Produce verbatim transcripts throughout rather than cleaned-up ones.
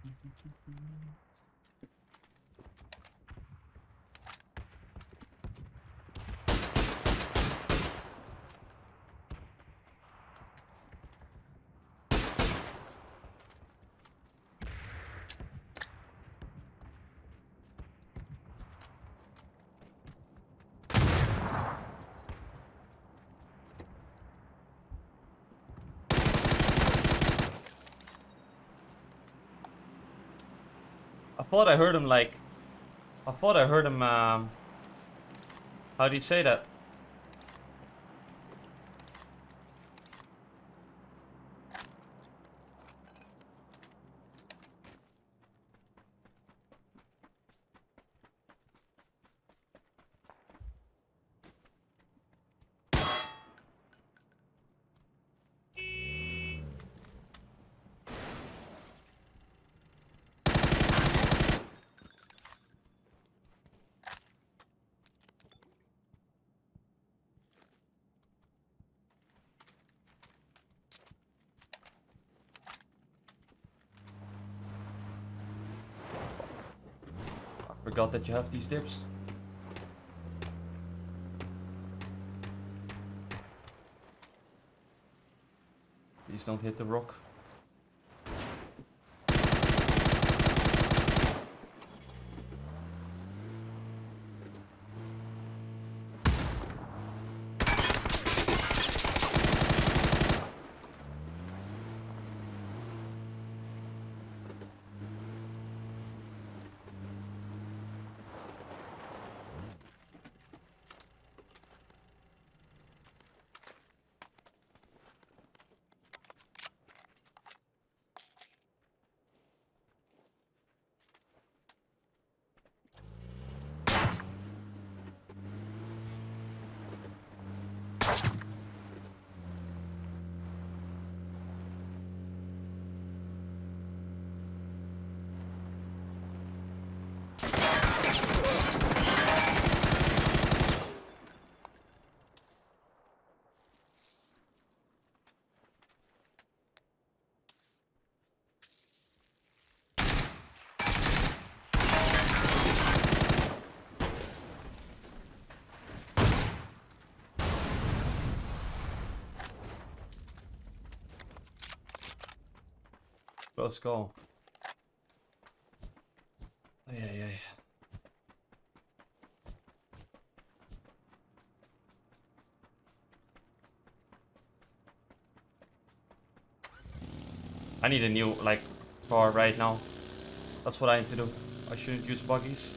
I thought I heard him like... I thought I heard him, um... How do you say that? Forgot that you have these dips. Please don't hit the rock. Let's go. Yeah, yeah, yeah. I need a new, like, car right now. That's what I need to do. I shouldn't use buggies.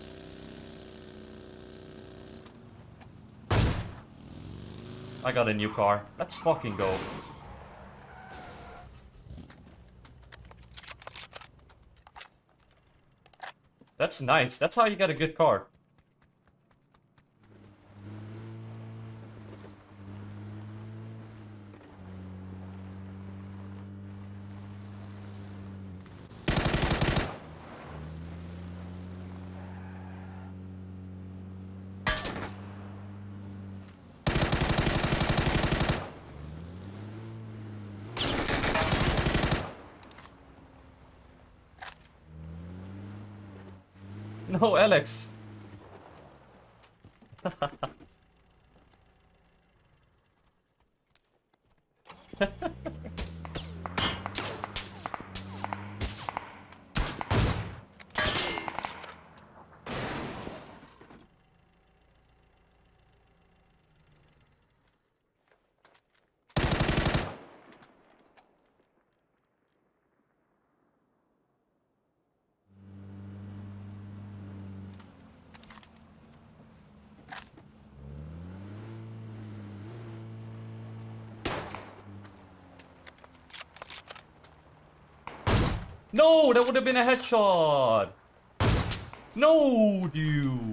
I got a new car. Let's fucking go. That's nice. That's how you get a good car. No, Alex. No, that would have been a headshot. No, dude.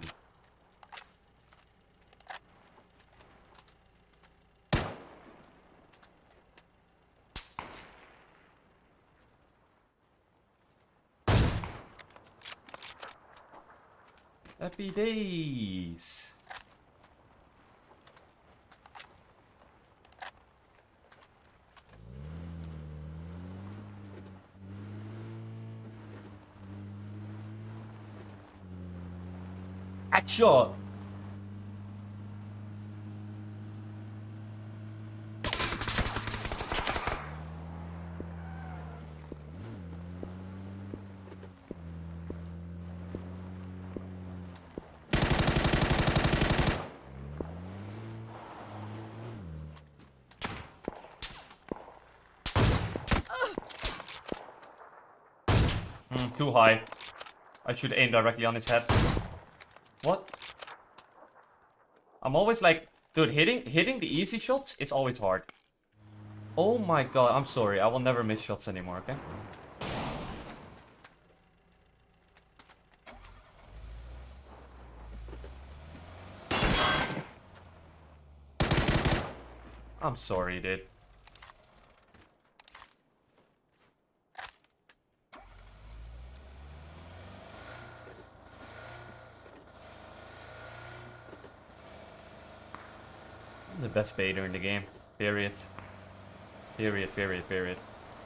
Happy days. Headshot. Mm, too high. I should aim directly on his head. What? I'm always like, dude, hitting hitting the easy shots is always hard. Oh my god, I'm sorry. I will never miss shots anymore, okay? I'm sorry, dude. I'm the best baiter in the game. Period. Period, period, period.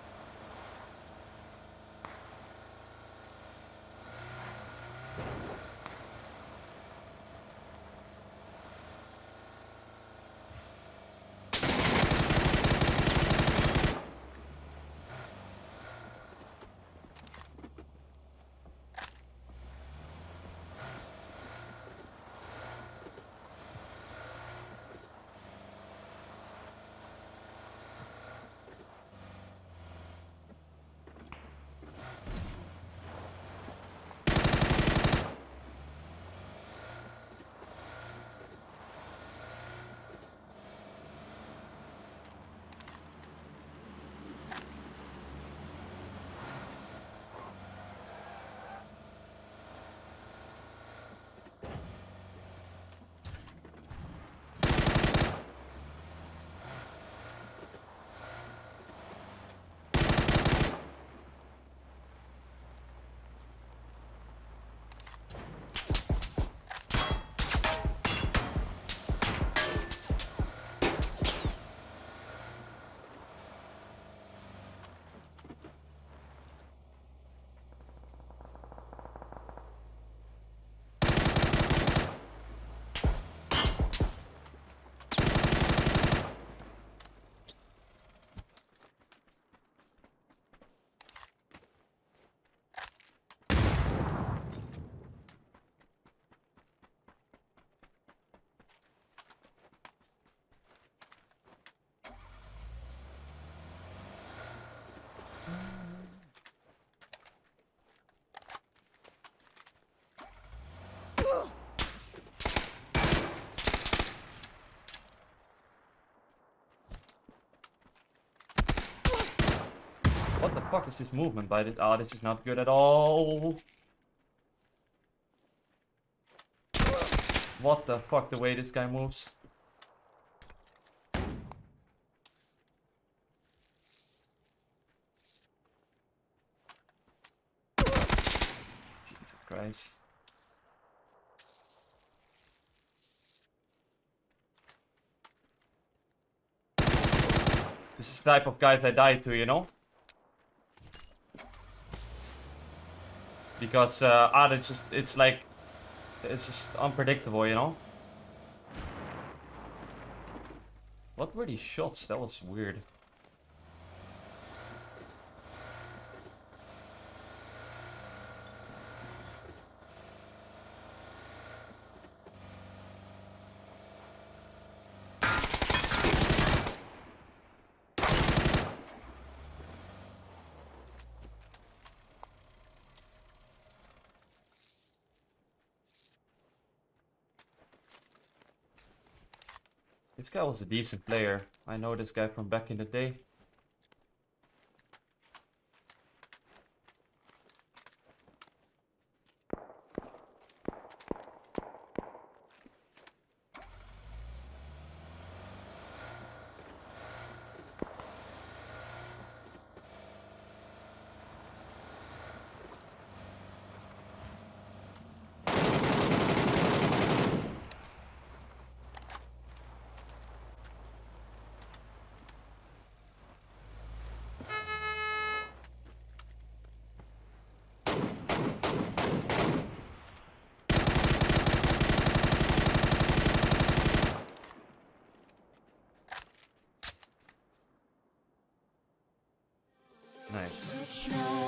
What the fuck is this movement by this? Oh, this is not good at all. What the fuck, the way this guy moves. Jesus Christ. This is the type of guys I die to, you know? Because, uh, ah, it's just, it's like, it's just unpredictable, you know? What were these shots? That was weird. This guy was a decent player. I know this guy from back in the day. Nice.